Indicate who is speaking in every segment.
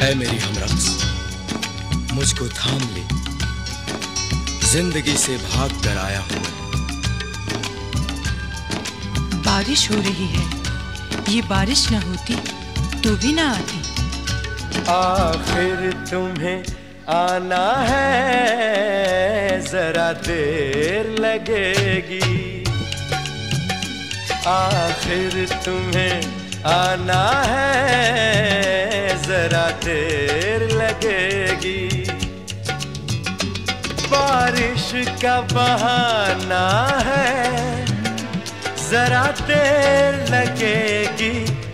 Speaker 1: है मेरी हमरक्स, मुझको थाम ले, जिंदगी से भाग कर आया हूं।
Speaker 2: बारिश हो रही है, ये बारिश न होती तो भी ना आती।
Speaker 3: आखिर तुम्हें आना है, जरा देर लगेगी। आखिर तुम्हें आना है, जरा देर लगेगी। बारिश का बहाना है, जरा देर लगेगी।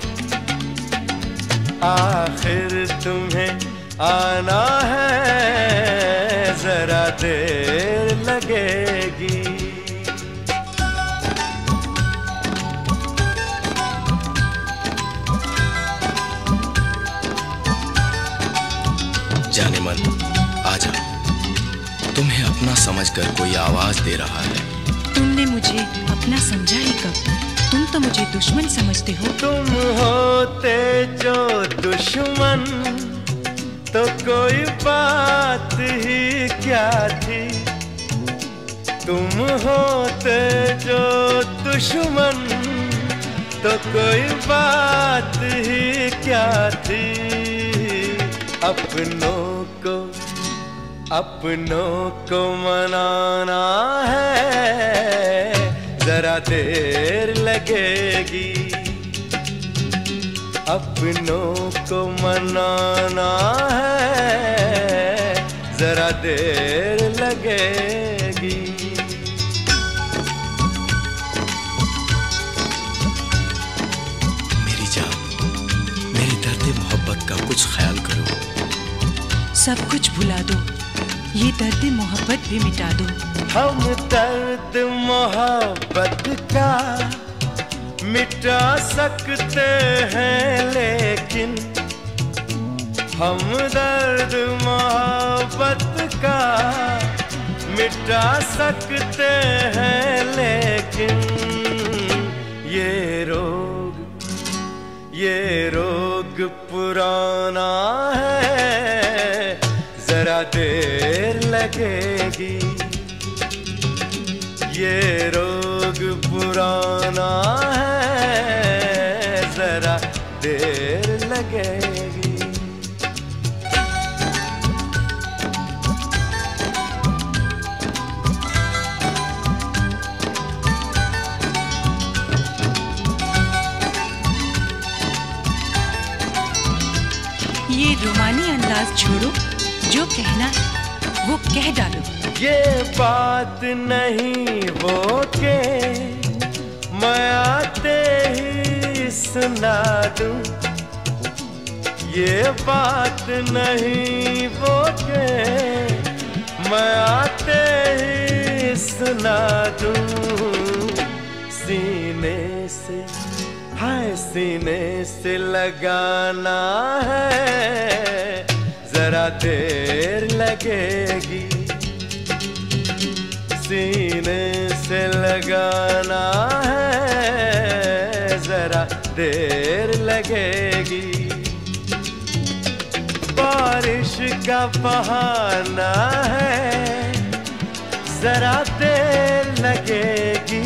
Speaker 3: आखिर तुम्हें आना है, जरा देर लगेगी।
Speaker 1: जाने मन आजा, तुम्हें अपना समझकर कोई आवाज दे रहा है।
Speaker 2: तुमने मुझे अपना समझा ही कब, तुम तो मुझे दुश्मन समझते हो।
Speaker 3: तुम होते जो दुश्मन तो कोई बात ही क्या थी। तुम होते जो दुश्मन तो कोई बात ही क्या थी। अपनों को मनाना है, जरा देर लगेगी। अपनों को मनाना है, जरा देर लगेगी।
Speaker 1: मेरी जान, मेरे दर्द मोहब्बत का कुछ ख्याल करो।
Speaker 2: सब कुछ भुला दो, ये दर्द मोहब्बत भी मिटा दो।
Speaker 3: हम दर्द मोहब्बत का मिटा सकते हैं, लेकिन हम दर्द मोहब्बत का मिटा सकते हैं, लेकिन ये रोग पुराना है, जरा देर लगेगी। ये रोग पुराना है, जरा देर लगेगी।
Speaker 2: ये रोमानी अंदाज छोड़ो, जो कहना वो कह डालो।
Speaker 3: ये बात नहीं वो के मैं आते ही सुना दूं। ये बात नहीं वो के मैं आते ही सुना दूं। सीने से लगाना है, जरा देर लगेगी। सीने से लगाना है, जरा देर लगेगी। बारिश का बहाना है, जरा देर लगेगी।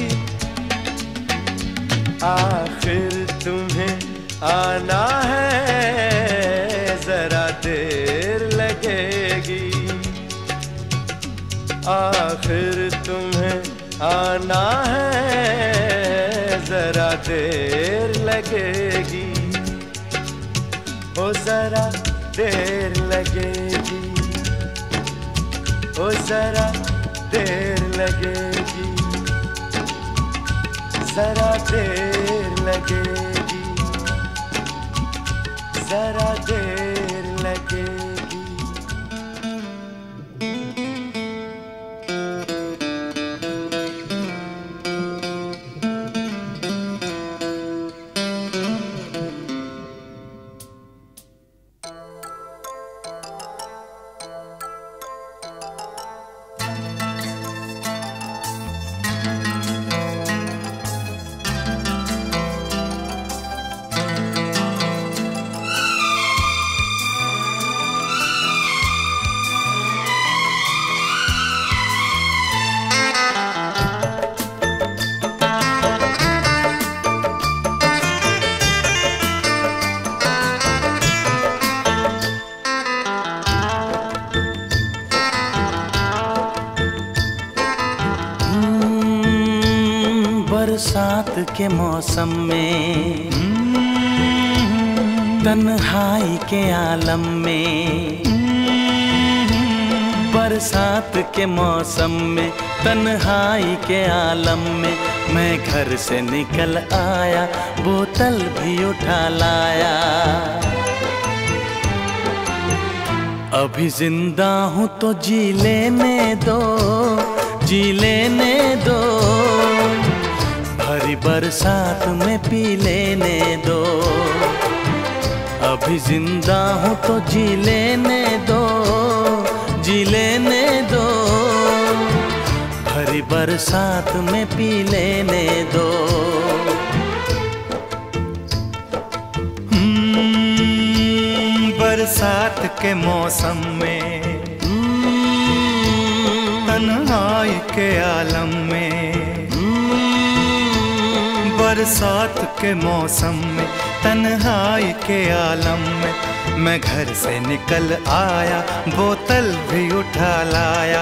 Speaker 3: आखिर तुम्हें आना है, जरा देर लगेगी। आखिर तुम्हें आना है, जरा देर लगेगी। ओ जरा देर लगेगी, ओ जरा देर लगेगी, जरा देर लगेगी, जरा देर लगेगी।
Speaker 4: बरसात के मौसम में, तन्हाई के आलम में, बरसात के मौसम में, तन्हाई के आलम में, मैं घर से निकल आया, बोतल भी उठा लाया। अभी जिंदा हूँ तो जी लेने दो, जी लेने दो, भरी बरसात में पी लेने दो। अभी जिंदा हूँ तो जी लेने दो, जी लेने दो, भरी बरसात में पी लेने दो।
Speaker 3: बरसात के मौसम में, तन्हाई के आलम में, बरसात के मौसम में, तन्हाई के आलम में, मैं घर से निकल आया, बोतल भी उठा लाया।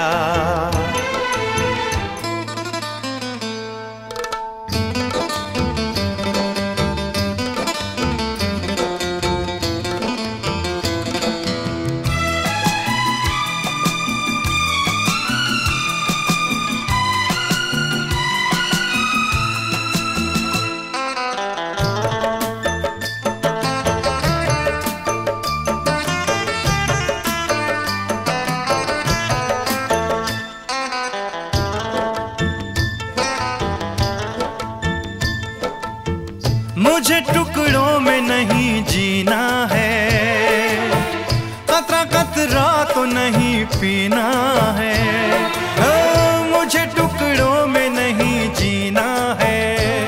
Speaker 3: मुझे टुकड़ों में नहीं जीना है, कतरा कतरा तो नहीं पीना है। मुझे टुकड़ों में नहीं जीना है,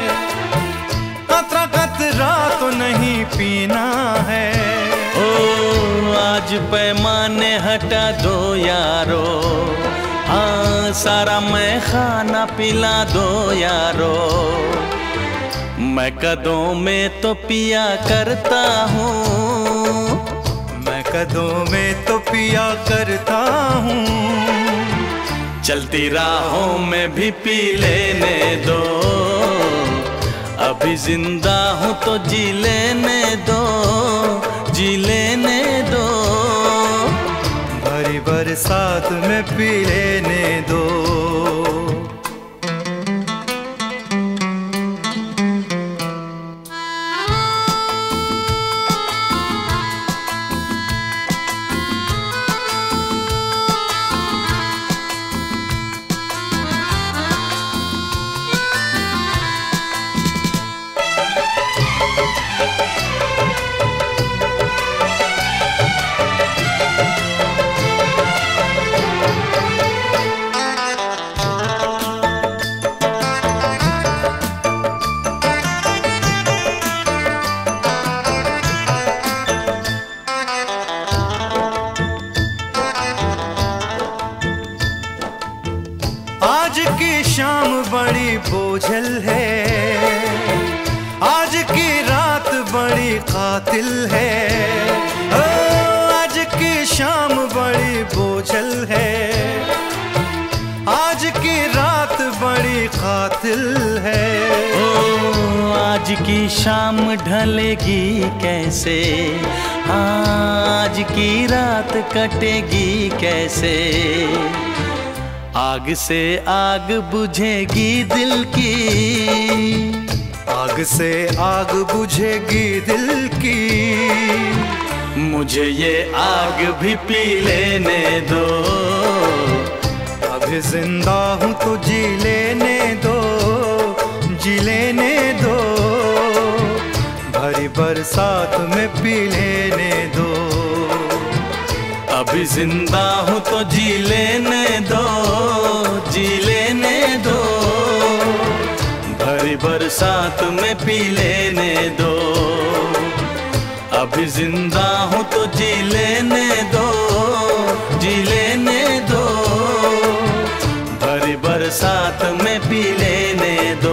Speaker 3: कतरा कतरा तो नहीं पीना है।
Speaker 4: ओ आज पैमाने हटा दो यारो, हाँ सारा मैं खाना पिला दो यारो। मैं कदों में तो पिया करता हूँ,
Speaker 3: मैं कदों में तो पिया करता हूँ।
Speaker 4: चलती राहों में भी पी लेने दो, अभी जिंदा हूँ तो जी लेने दो, जी लेने दो,
Speaker 3: भरी बरसात में पी लेने दो। आज की शाम बड़ी बोझल है, आज की रात बड़ी कातिल है। आज की शाम बड़ी बोझल है, आज की रात बड़ी कातिल है।
Speaker 4: ओ आज की शाम ढलेगी कैसे, आज की रात कटेगी कैसे। आग से आग बुझेगी दिल की,
Speaker 3: आग से आग बुझेगी दिल की।
Speaker 4: मुझे ये आग भी पी लेने दो,
Speaker 3: अभी जिंदा हूँ तो जी लेने दो, जी लेने दो, भरी बरसात में पी लेने दो।
Speaker 4: अभी जिंदा हूँ तो जी लेने दो, जी लेने दो, भरी बरसात में पी लेने दो। अभी जिंदा हूँ तो जी लेने दो, जी लेने दो, भरी बरसात में पी लेने दो।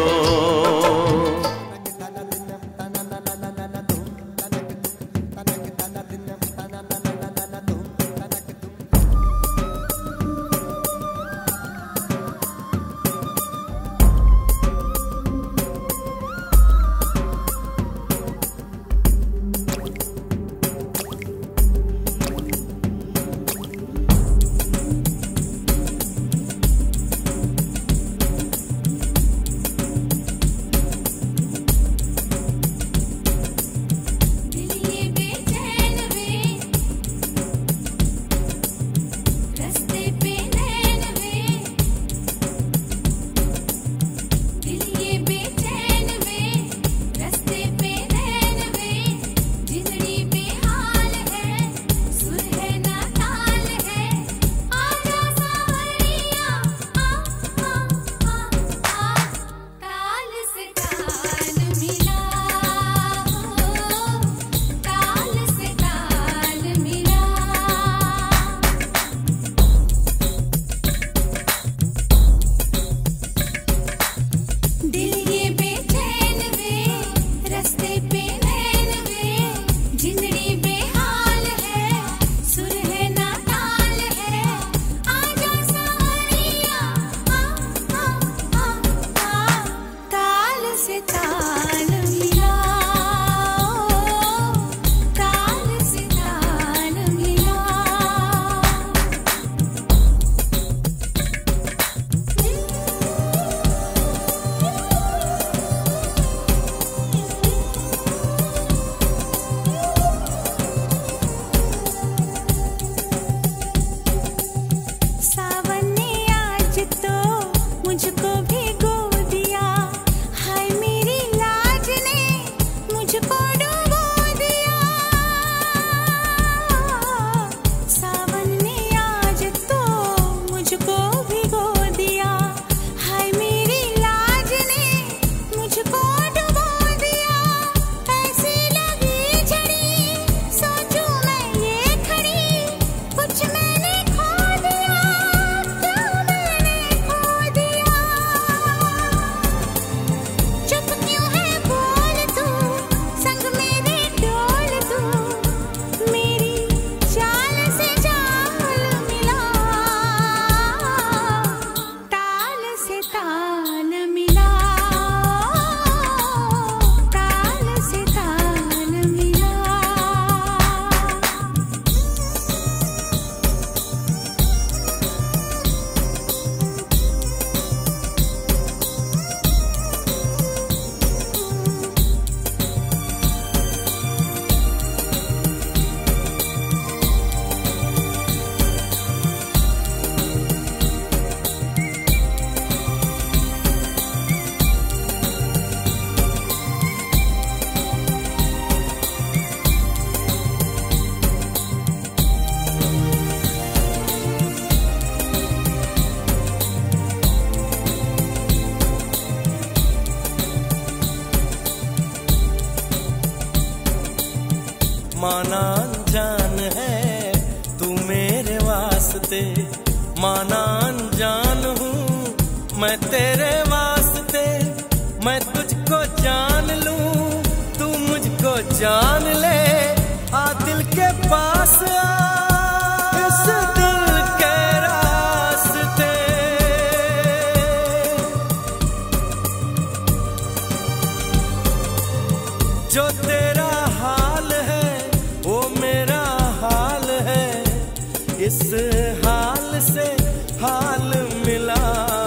Speaker 4: माना अनजान है तू मेरे वास्ते, माना अनजान हूँ मैं तेरे वास्ते। मैं तुझको जान लूं तू मुझको जान ले, आ दिल के पास आ इस दिल के रास्ते। जो तेरा हाल है वो मेरा हाल है, इस हाल से हाल मिला,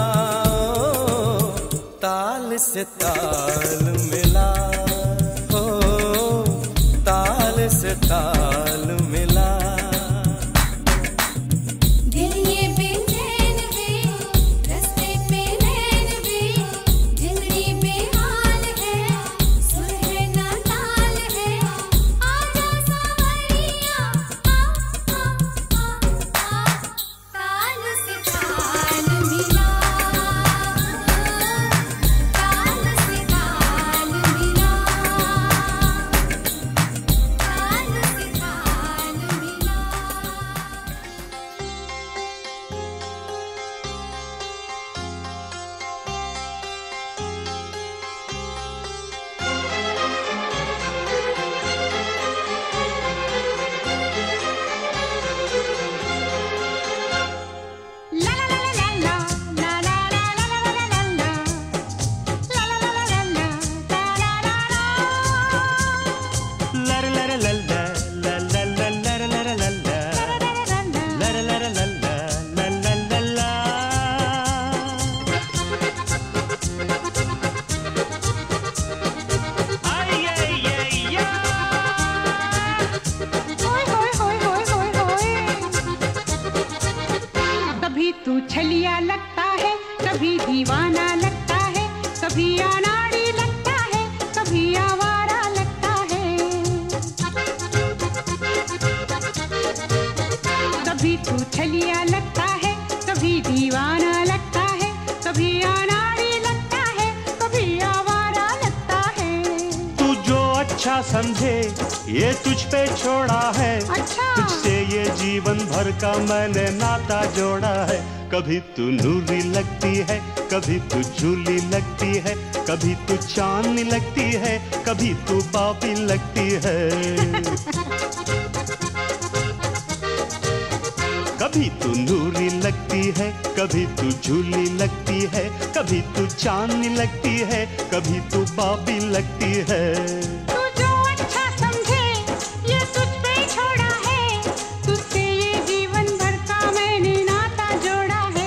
Speaker 4: ताल से ताल मिला, ओ ताल से ताल मिला।
Speaker 5: दिल ये बेचैन वे, रस्ते पे नैन वे, जिंदगी बेहाल है, सुर है ना ताल है। आजा सावरिया आ आ आ आ, ताल से ताल मिला, ताल से ताल मिला, ताल से ताल मिला।
Speaker 2: कभी तू छलिया लगता है, कभी दीवाना लगता है, कभी अनाड़ी लगता है, कभी आवारा लगता है। कभी तू छलिया लगता है, कभी दीवाना लगता है, कभी अनाड़ी लगता है, कभी आवारा लगता है।
Speaker 3: तू जो अच्छा समझे ये तुझ पे छोड़ा है,
Speaker 2: अच्छा।
Speaker 3: तुझसे ये जीवन भर का मैंने नाता जोड़ा है। कभी तू नूरी लगती है, कभी तू झूली लगती है, कभी तू चांदनी लगती है, कभी तू बाबी लगती है। कभी तू नूरी लगती है, कभी तू झूली लगती है, कभी तू चांदनी लगती है, कभी तू बाबी लगती है।
Speaker 2: तू जो अच्छा समझे ये तुझ पे छोड़ा है, तुझसे ये जीवन भर का मैंने नाता जोड़ा है।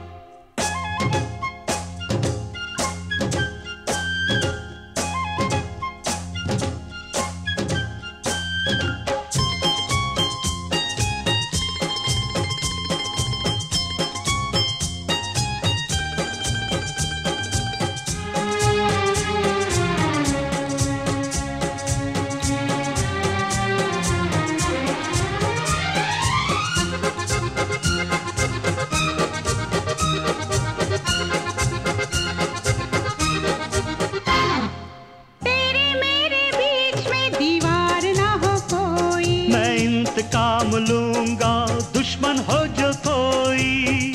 Speaker 2: तेरे मेरे बीच में दीवार ना हो कोई,
Speaker 3: मैं इंतकाम लूंगा दुश्मन हो जो कोई।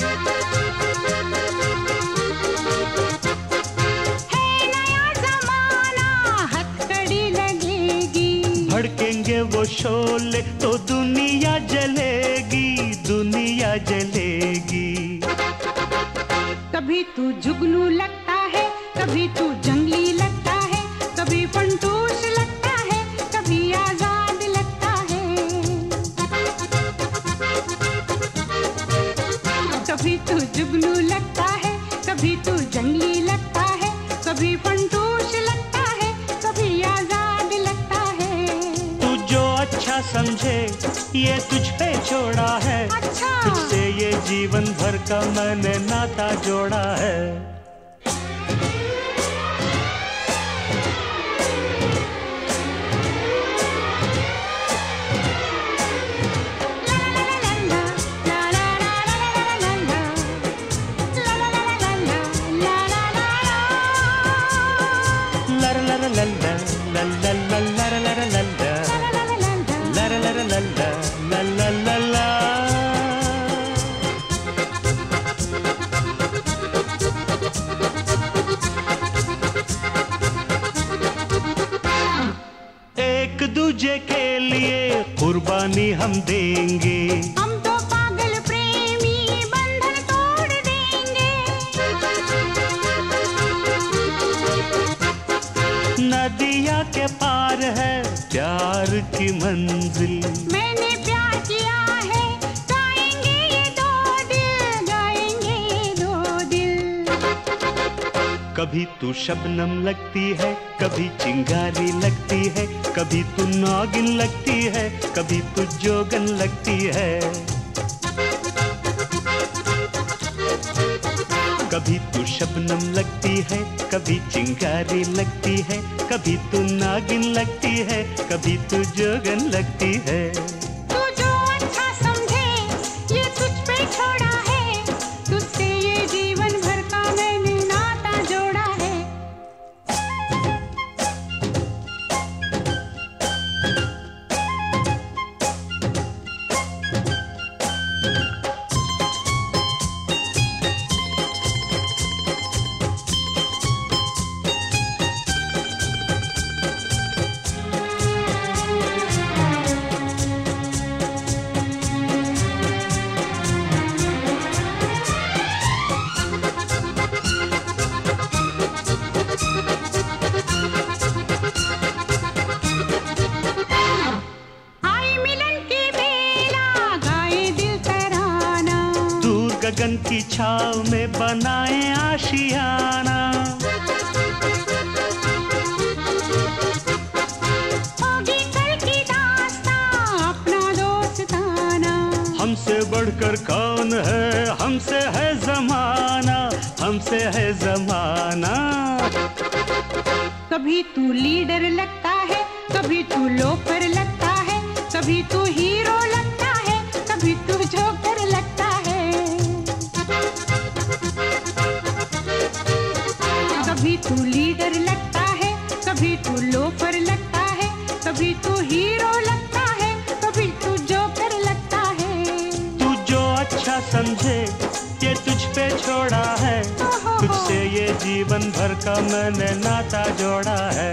Speaker 2: है नया जमाना हथकड़ी लगेगी,
Speaker 3: भड़केंगे वो शोले तो दुनिया जलेगी, दुनिया जलेगी।
Speaker 2: कभी तू जुगनू लगता है, कभी तू जंगली लगता है, कभी फंटूश लगता है, कभी आजाद लगता है। कभी तू जुगनू लगता है, कभी तू जंगली लगता है, कभी फंटूश लगता है, कभी आजाद लगता है।
Speaker 3: तू जो अच्छा समझे ये तुझ पे छोड़ा है,
Speaker 2: अच्छा।
Speaker 3: तुझसे ये जीवन भर का मैंने नाता जोड़ा है। कुर्बानी हम देंगे।
Speaker 2: हम तो पागल प्रेमी बंधन तोड़ देंगे।
Speaker 3: नदिया के पार है प्यार की मंजिल।
Speaker 2: मैंने प्यार किया है, गाएंगे ये दो दिल, गाएंगे ये दो दिल।
Speaker 3: कभी तू शबनम लगती है, कभी चिंगारी लगती है, कभी तू नागिन लगती है, कभी तू जोगन लगती है। कभी तू शबनम लगती है, कभी चिंगारी लगती है, कभी तू नागिन लगती है, कभी तू जोगन लगती है।
Speaker 2: तू जो अच्छा समझे ये तुझ पे छोड़ा है, तुझसे ये जीवन भर का मैंने नाता जोड़ा है। आई मिलन की बेला, गाए दिल तराना।
Speaker 3: दूर गगन की छाव में बनाए आशियाना।
Speaker 2: होगी कल की दास्तां अपना दोस्ताना।
Speaker 3: हमसे बढ़कर कौन है, हमसे है जमाना, हमसे है जमाना।
Speaker 2: कभी तू लीडर लगता है, कभी तू लोफर लगता है, कभी तू हीरो लगता है, कभी तू जोकर लगता है। कभी तू लीडर लगता है, कभी तू लोफर लगता है, कभी तू हीरो लगता है, कभी तू जोकर लगता है।
Speaker 3: तू जो अच्छा समझे ये तुझ पे छोड़ा है, तुझसे ये जीवन भर का मैंने नाता जोड़ा है।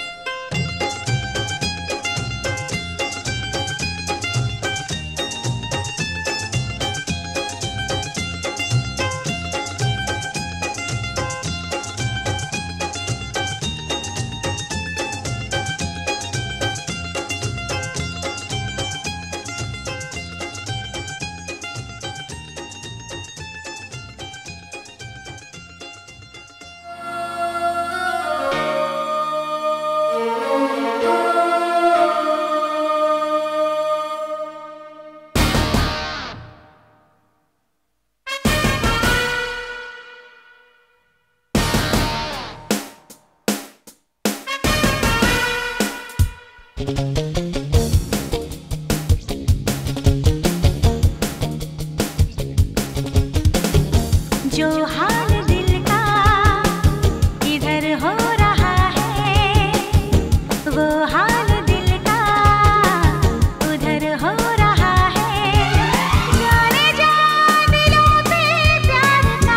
Speaker 5: जो हाल दिल का इधर हो रहा है, वो हाल दिल का उधर हो रहा है। जाने जा दिलों पे प्यार का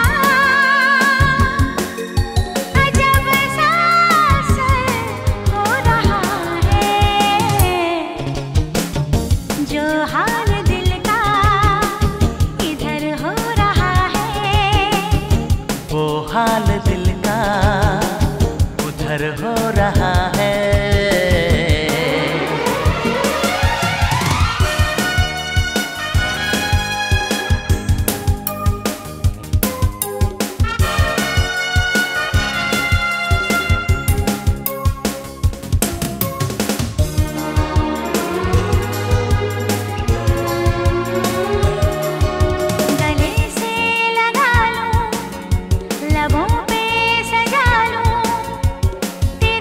Speaker 5: अजब सा असर हो रहा है। जो हाल दिल का इधर हो रहा है,
Speaker 4: वो हाल दिल का उधर हो रहा है।
Speaker 5: गले से लगा लूं, लबों पे सजा लूं,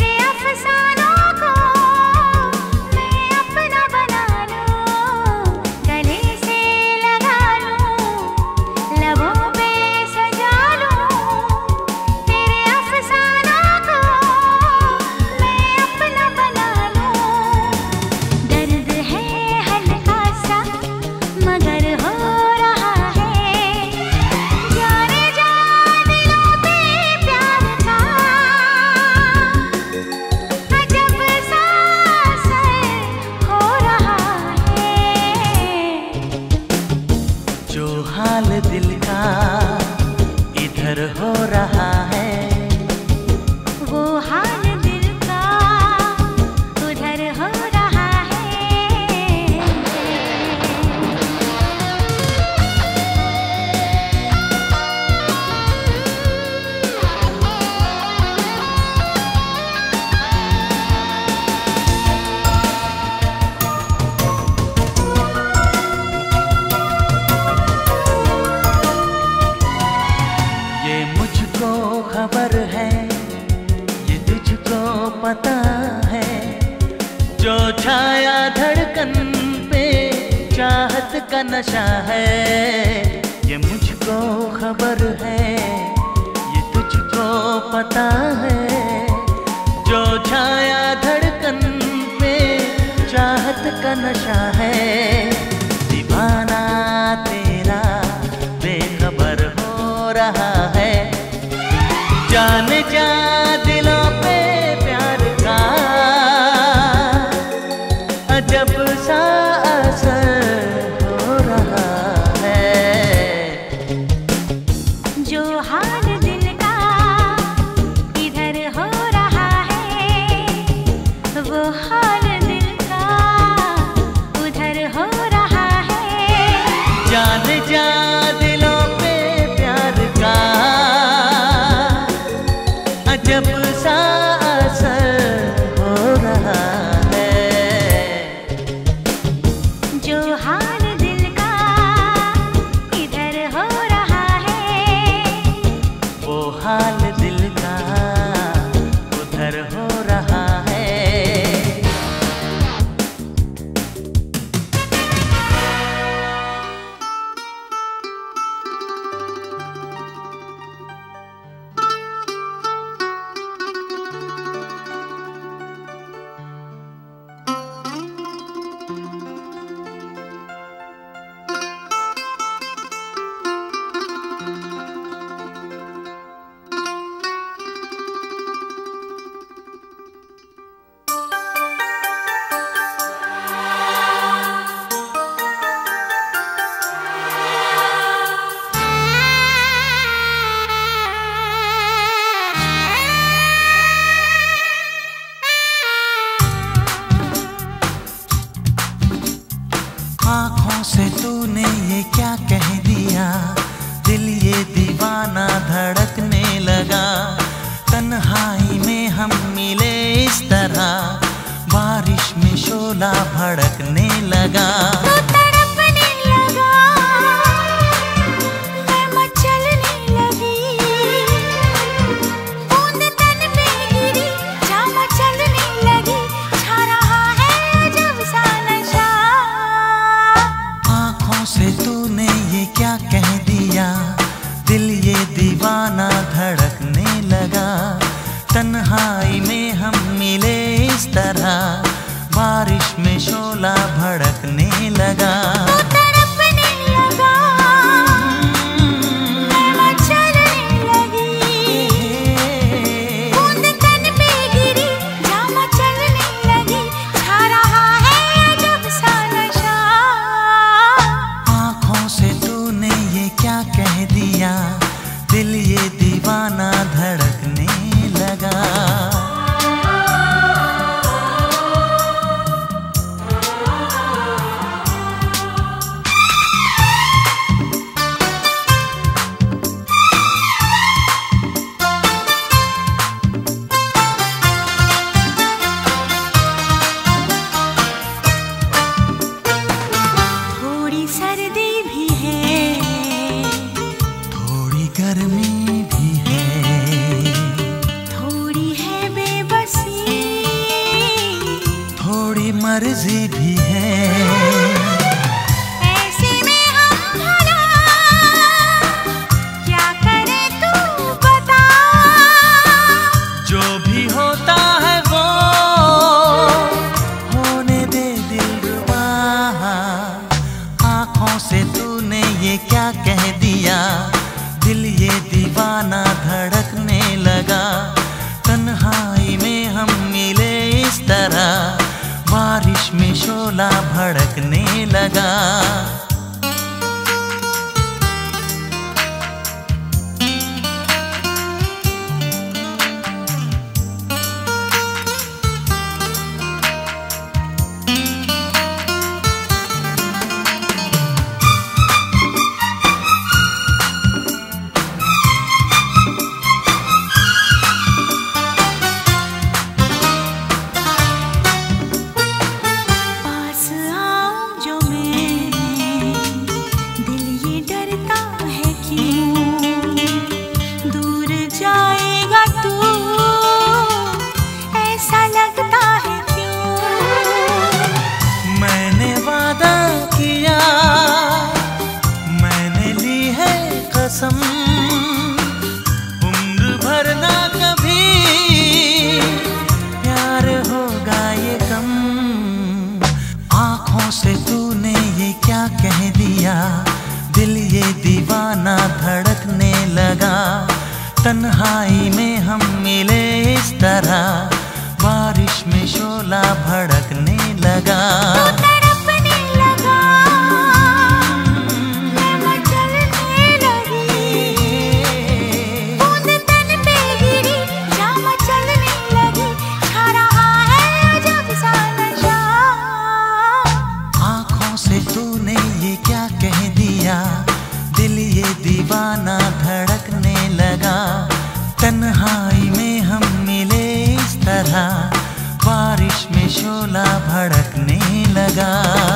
Speaker 4: पता है, जो छाया धड़कन पे चाहत का नशा है, ये मुझको खबर है, ये तुझको पता है, जो छाया धड़कन पे चाहत का नशा है, दीवाना तेरा बेखबर हो रहा है, जान जा दिलों पे प्यार का अजब सा असर हो रहा है।
Speaker 5: जो हाल दिल का इधर हो रहा है, वो हाल दिल का उधर हो रहा है।
Speaker 4: जान जा दिलों पे प्यार का अजब सा असर हो रहा है।
Speaker 5: जो हाल दिल का इधर हो रहा है,
Speaker 4: वो हाल दिल का उधर हो रहा है। आँखों से तूने ये क्या कह दिया, दिल ये दीवाना धड़कने लगा, तन्हाई में हम मिले इस तरह, बारिश में शोला भड़कने लगा।
Speaker 5: तो तड़पने लगा, मैं मचलने लगी, बूंद तन पे गिरी, जा मचलने लगी, छा रहा है अजब सा नशा।
Speaker 4: आँखों से तूने ये क्या कह दिया, दिल ये दीवाना धड़कने लगा, तन्हाई में हम मिले इस तरह, बारिश में शोला भड़कने लगा।
Speaker 5: तो तड़पने लगा, मैं मचलने लगी, बूंद तन पे गिरी, जा मचलने लगी, छा रहा है अजब सा नशा।
Speaker 4: आँखों से तूने ये क्या कह दिया, दिल ये दीवाना धड़कने लगा।
Speaker 5: थोड़ी सर्दी भी है,
Speaker 4: थोड़ी गर्मी भी है,
Speaker 5: थोड़ी है बेबसी,
Speaker 4: थोड़ी मर्जी भी है,
Speaker 5: ऐसे में हम भला क्या करें तू बता।
Speaker 4: जो भी होता है वो होने दे दिलरुबा। आँखों से तूने ये क्या कह दिया, दिल ये दीवाना धड़कने लगा, तन्हाई में हम मिले इस तरह, बारिश में शोला भड़कने लगा।
Speaker 5: पास आओ जो मैं
Speaker 4: तरह बारिश में शोला भड़कने लगा।
Speaker 5: तू तड़पने लगा, मैं मचलने लगी, बूंद तन पे गिरी, जा मचलने लगी, छा रहा है अजब सा नशा।
Speaker 4: आँखों से तूने ये क्या कह दिया, दिल ये दीवाना धड़कने लगा। तन्हाई में हम मिले इस तरह बारिश में शोला भड़कने लगा।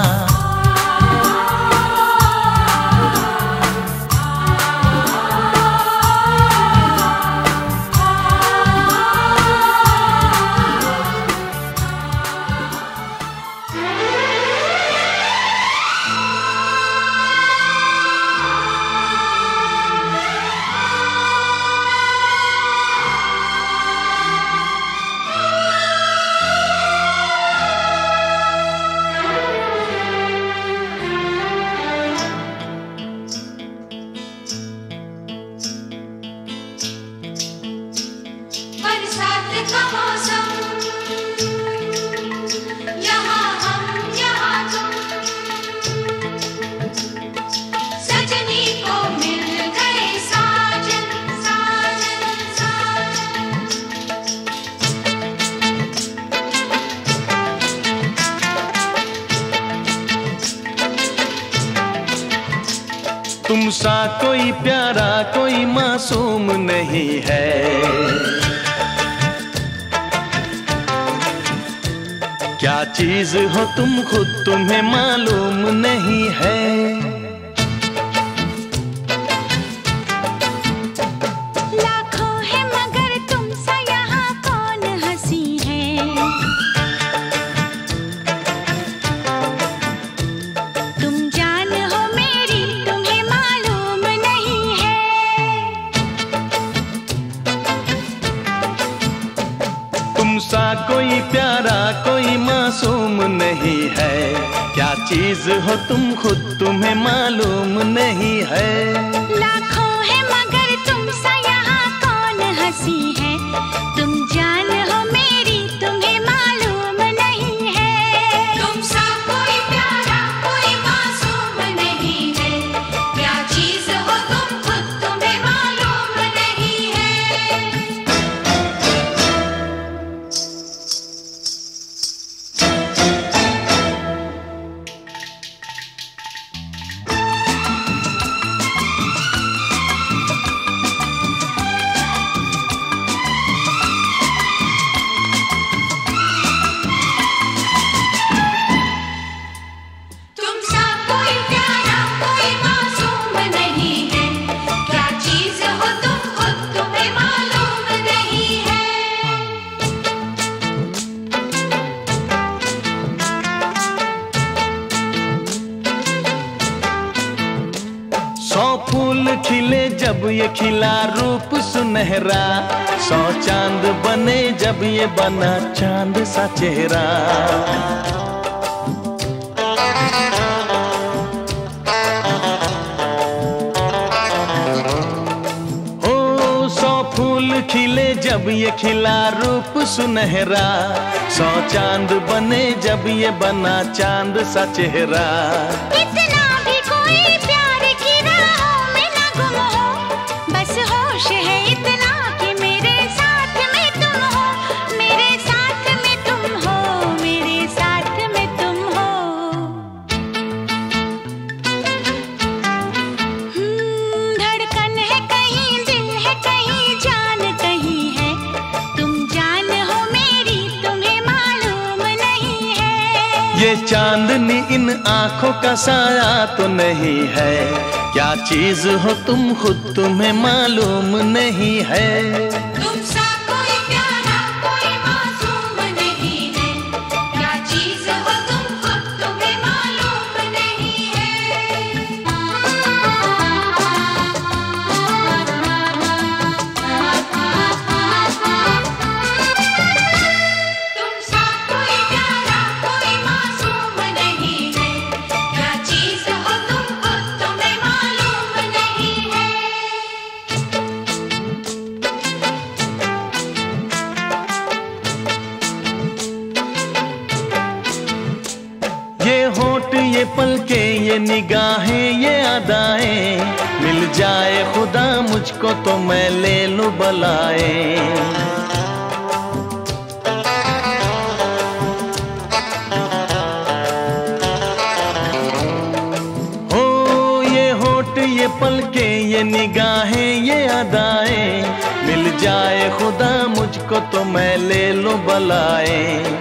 Speaker 5: बरसात का मौसम, यहाँ हम यहाँ तुम, सजनी को मिल गए साजन साजन साजन।
Speaker 3: तुम सा कोई प्यारा कोई मासूम नहीं है, क्या चीज हो तुम खुद तुम्हें मालूम नहीं है।
Speaker 5: लाखों है मगर तुम सा यहाँ कौन हंसी है, तुम जान हो मेरी तुम्हें मालूम नहीं है।
Speaker 3: तुम सा कोई प्यारा कोई मासूम नहीं है, क्या चीज हो तुम खुद तुम्हें मालूम नहीं है।
Speaker 5: लाखों है मगर तुम सा यहाँ कौन हंसी है, तुम जान हो मेरी तुम्हें मालूम नहीं है। तुम सा कोई प्यारा कोई मासूम नहीं है, क्या चीज हो तुम खुद तुम्हें मालूम नहीं है। तुम सा कोई प्यारा कोई मासूम नहीं है, क्या चीज हो तुम खुद तुम्हें मालूम नहीं है।
Speaker 3: 100 फूल खिले जब ये खिला रूप सुनहरा, 100 चांद बने जब ये बना चांद सा चेहरा। ओ 100 फूल खिले जब ये खिला रूप सुनहरा, 100 चांद बने जब ये बना चांद सा चेहरा।
Speaker 5: इतना भी कोई प्यार की राहों में न गुम हो, बस होश है इतना कि मेरे साथ में तुम हो, मेरे साथ में तुम हो, मेरे साथ में तुम हो। धड़कन है कहीं दिल है कहीं जान कहीं है, तुम जान हो मेरी तुम्हें मालूम नहीं है।
Speaker 3: ये चांदनी इन आंखों का साया तो नहीं है, क्या चीज हो तुम खुद तुम्हें मालूम नहीं है।
Speaker 5: तुम सा कोई प्यारा कोई मासूम नहीं है, क्या चीज हो तुम खुद तुम्हें मालूम नहीं है। तुम सा कोई प्यारा कोई मासूम नहीं है, क्या चीज हो तुम खुद तुम्हें मालूम नहीं है।
Speaker 4: ये निगाहें ये अदाएं, मिल जाए खुदा मुझको तो मैं ले लूं बलाएं। हो ये होठ ये पलके ये निगाहें ये अदाएं, मिल जाए खुदा मुझको तो मैं ले लूं बलाएं।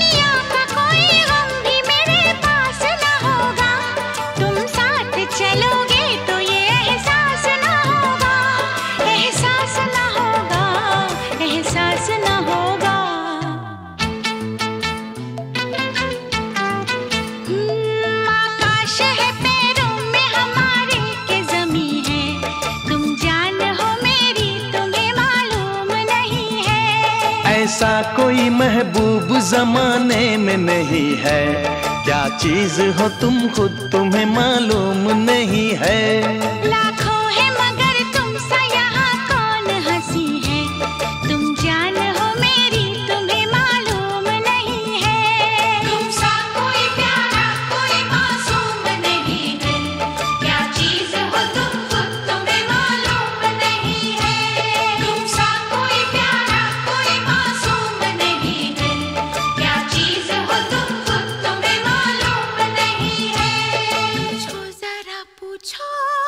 Speaker 4: ऐसा कोई महबूब जमाने में नहीं है, क्या चीज हो तुम खुद तुम्हें मालूम नहीं है।
Speaker 5: लाखों है मगर तुम सा यहाँ कौन हंसी है, तुम जान हो मेरी तुम्हें मालूम नहीं है। तुम सा कोई प्यारा कोई मासूम नहीं है, क्या चीज हो तुम खुद तुम्हें मालूम नहीं है। तुम सा कोई प्यारा कोई मासूम नहीं है, क्या चीज हो तुम खुद तुम्हें मालूम नहीं है। पूछो जरा पूछो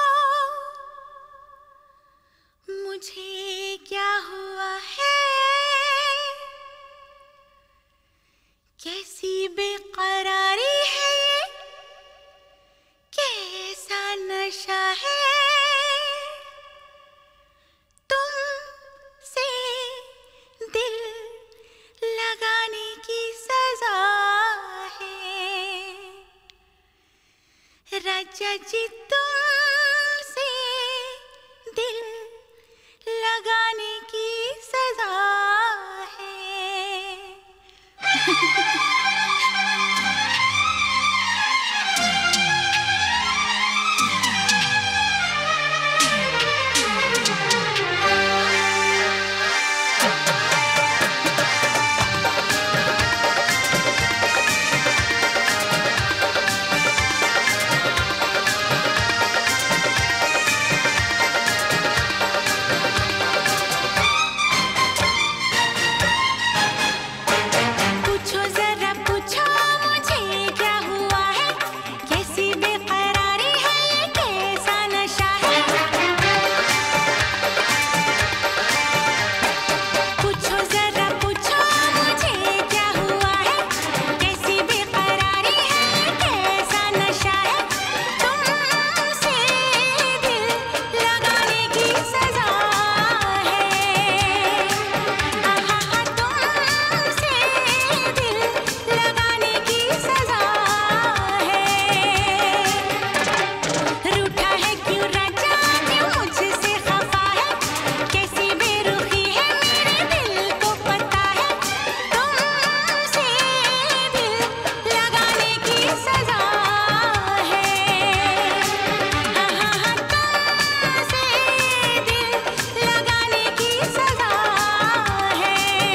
Speaker 5: मुझे क्या हुआ है, कैसी बेकरारी है ये, कैसा नशा है, तुमसे दिल लगाने की सजा है। राजा जी तुमसे दिल लगाने की सजा है। पूछो जरा पूछो मुझे क्या हुआ है, कैसी बेकरारी है ये, कैसा नशा है। पूछो जरा पूछो मुझे क्या हुआ है, कैसी बेकरारी है ये, कैसा नशा है, तुमसे दिल लगाने की सजा है। आहा तुमसे दिल लगाने की सजा है। रूठा है क्यों राजा क्यों मुझसे खफा है, कैसी बेरुखी है मेरे दिल को पता है, तुमसे दिल लगाने की सजा है। आहा तुमसे दिल लगाने की सजा है।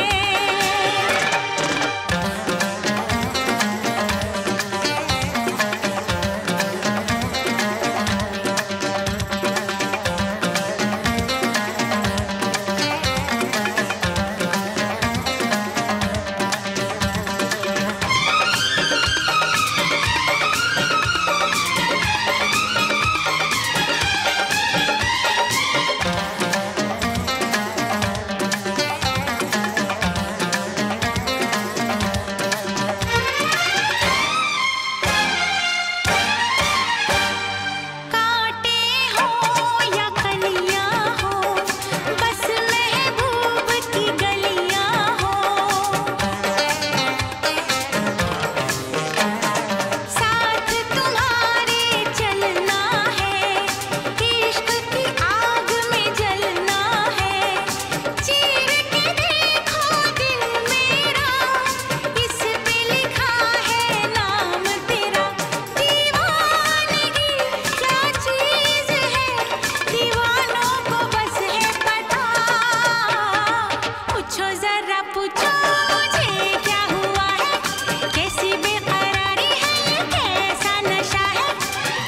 Speaker 5: कांटे हो या कलियां हो, बस महबूब की गलियां हो, साथ तुम्हारे चलना है, इश्क की आग में जलना है। चीर के देखो दिल मेरा, इस पे लिखा है नाम तेरा। दीवानगी क्या चीज है, दीवानों को बस है पता। पूछो जरा पूछो मुझे क्या हुआ है, कैसी बेकरारी है ये, कैसा नशा है,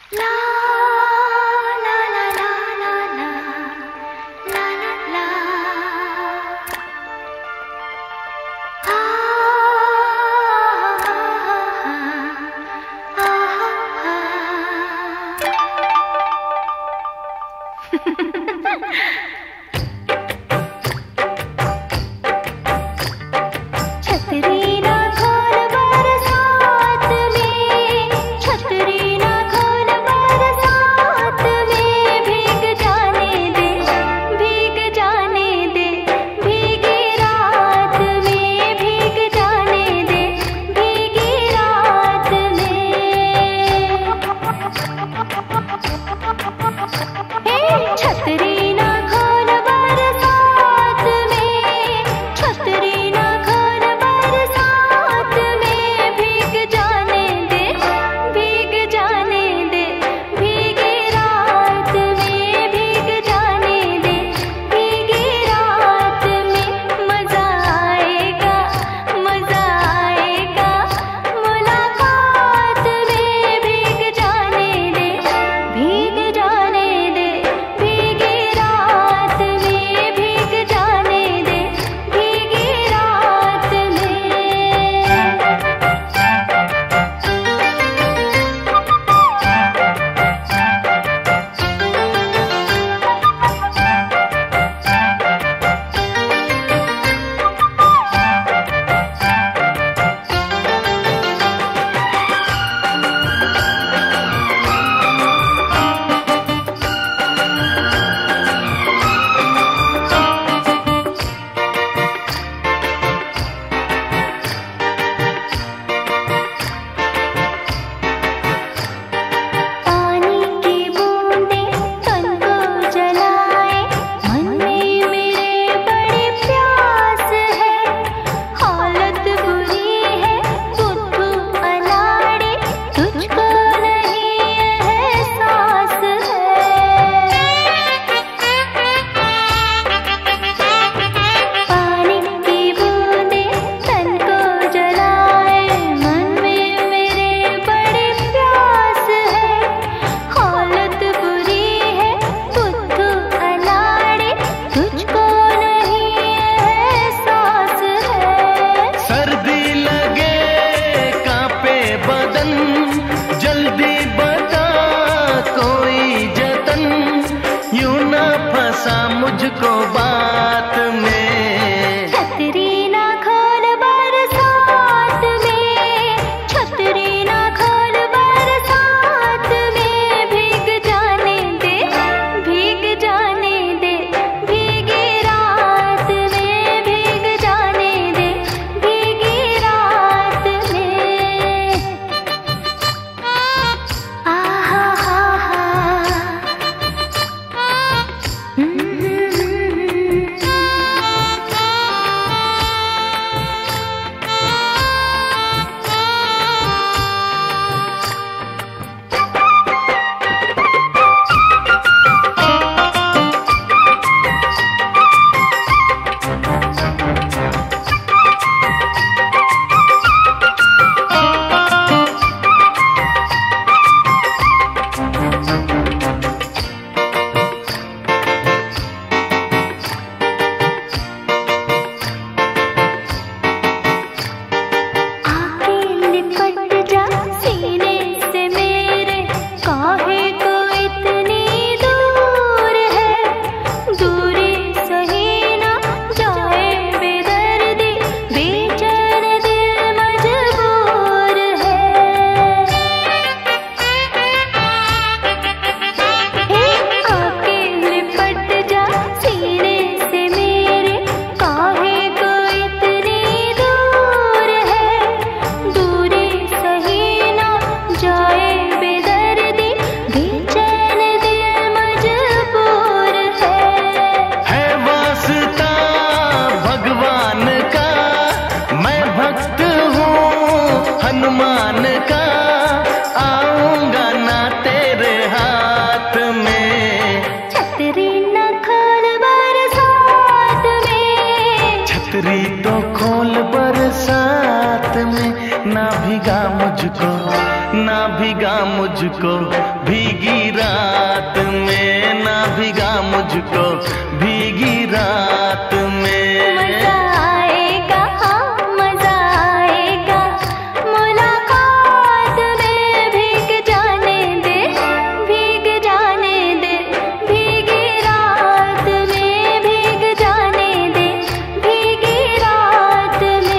Speaker 5: छतरी ना खोल बरसात में, छतरी ना खोल बरसात
Speaker 4: ना भिगा मुझको भीगी रात में, ना भिगा मुझको भीगी रात में।
Speaker 5: मजा आएगा, हाँ मजा आएगा, मुलाकात में भीग जाने दे, भीग जाने दे, भीगी रात में भीग जाने दे, भीगी रात में।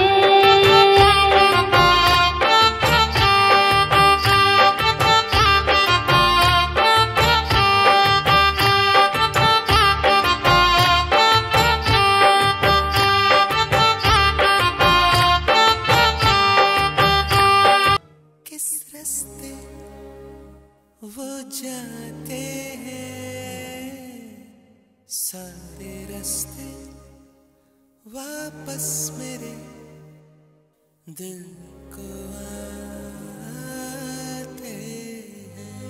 Speaker 6: किस रास्ते वो जाते हैं, सारे रास्ते वापस मेरे दिल को आते हैं।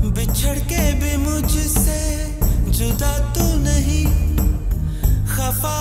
Speaker 6: बिछड़ के भी मुझसे जुदा तू नहीं, खफा